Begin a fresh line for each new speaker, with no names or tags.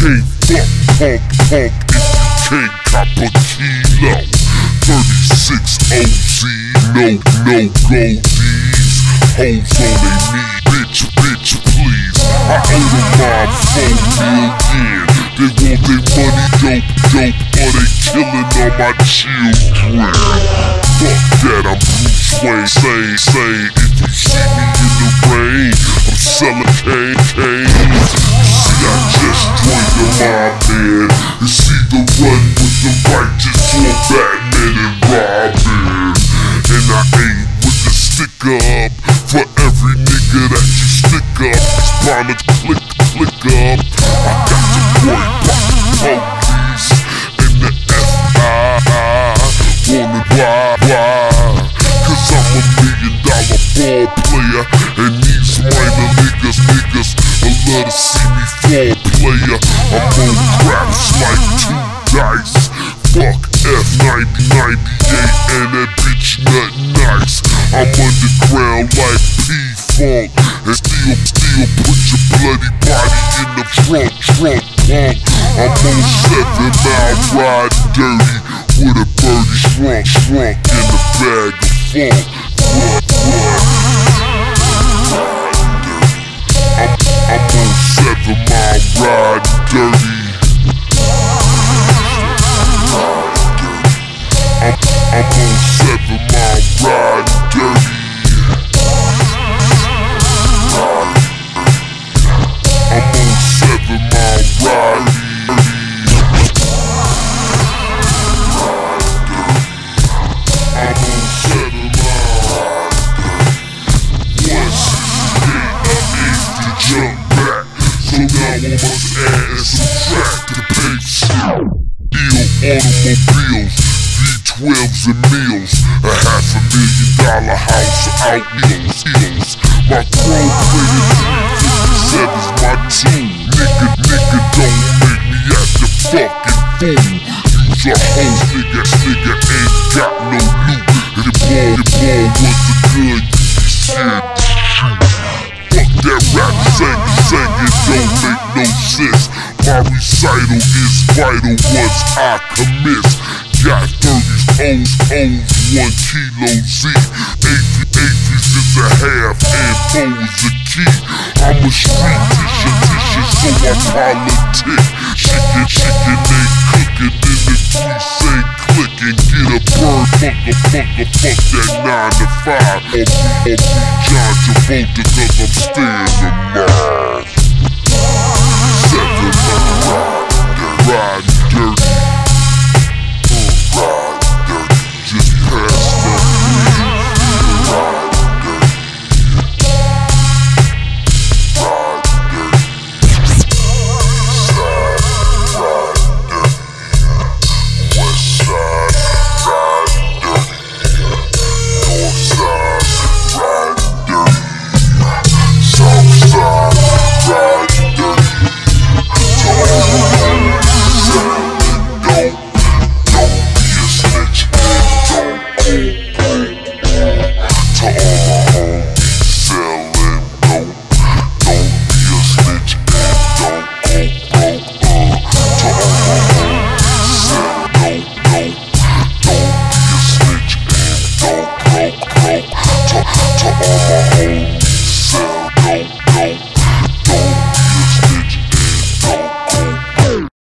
can't fuck, punk, if you can't cop a kilo. 36 OZ, no goldies. Hoes on they knee, bitch, please. I owe them my 4 million. They want their money, dope, or they killing all my children. Fuck that, I'm Bruce Wayne, say, if you see me in the rain, I'm selling cane. See, I just joined the mob, man. It's either run with the righteous or Batman and Robin. And I aim with the sticker up for every nigga that you stick up. It's bound to click up. I got the boy police and the FI. Wanna why? Cause I'm $1 million ball player, and these minor niggas love to see me fall player. I'm on craps like 2 dice. Fuck F90, 98 and that bitch nut nice. I'm underground like P-Funk, and still put your bloody body in the trunk, punk. I'm on 7 Mile riding dirty with a birdie shrunk in the bag of funk. What? I'm on 7 Mile riding dirty. I'm on 7 Mile riding dirty. I'm on 7 Mile riding dirty. I'm on 7 Mile. 168 to jump back. So now I must add and subtract to pay shit. Ill automobiles, V12s and meals, a $500,000 house out hills. My chrome plated 357's my tool. Nigga don't make me act a fucking fool. Use a hoes, nigga ain't got no loot. And the ball was the good, you said fuck that rap singing don't make no sense. My recital is vital once I commence. Got 30s, O's, 1 kilo Z. Aphies is a half and 4 is a key. I'm a street tisha, so I politic. Chicken ain't cooking, then the grease ain't clicking. Get a bird, fuck that 9 to 5. Or be John Travolta, cause I'm staying alive.